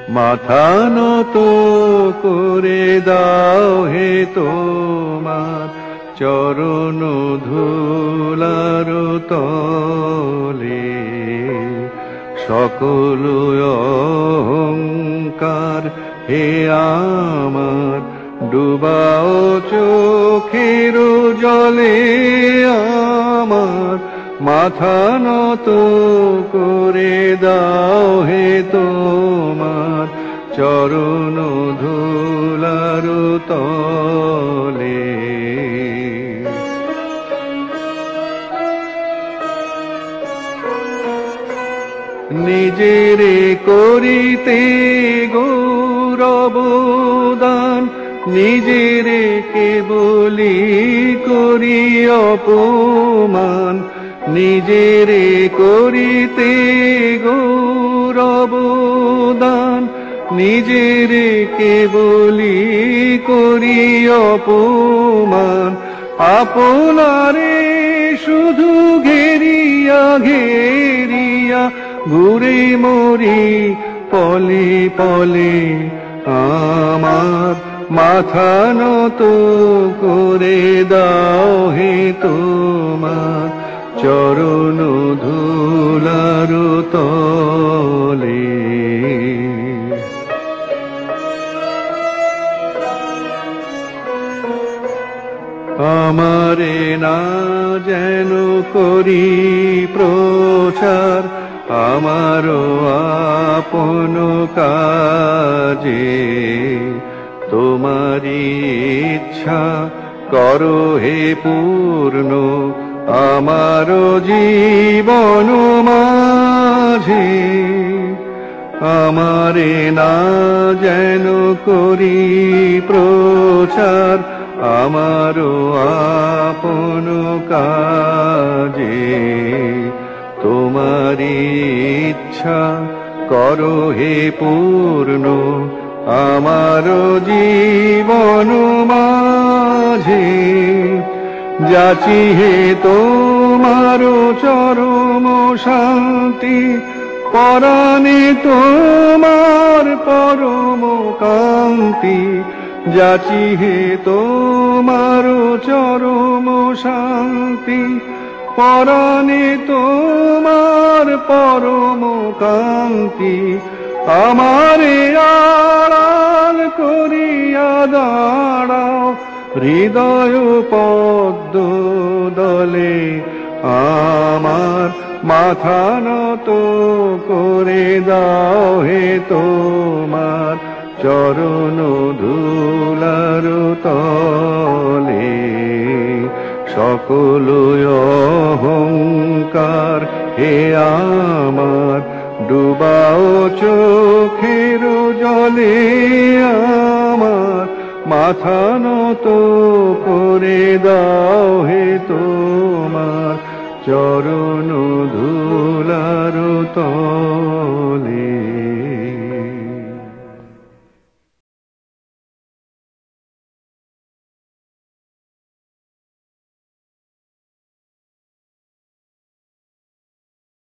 মাথা নত করে দাও হে তোমার চরণ ধুলার তলে। সকল অহংকার হে আমার ডুবাও চোখের জলে। আমার মাথা নত করে দাও হে তোমার চরণ ধুলার তলে। নিজেরে করিতে গৌরবদান, নিজেরে কেবলি করি অপমান। নিজেরে করিতে গৌরবদান, নিজেরে কেবলি করি অপমান। আপনারে শুধু ঘেরিয়া ঘেরিয়া ঘুরে মরি পলে পলে। আমার মাথা নত করে দাও হে তোমার চরণ ধুলার তলে। আমারে না যেন করি প্রচার আমারও আপন কাজে। তোমারি ইচ্ছা করো হে পূর্ণ আমার জীবন মাঝে। আমারে না যেন করি প্রচার আমারও আপন কাজে। তোমারি ইচ্ছা করো হে পূর্ণ আমার জীবন মাঝে। যাচি হে তোমার চরম শান্তি, পরাণে তোমার পরম কান্তি। যাচি হে তোমার চরম শান্তি, পরাণে তোমার পরম কান্তি। আমারে আড়াল করিয়া দাঁড়াও হৃদয় পদ্ম দলে। আমার মাথা নত করে দাও হে তোমার চরণ ধুলার তলে। সকল অহংকার হে আমার ডুবাও চোখের জলে। আমার মাথা নত করে দাও হে তোমার চরণ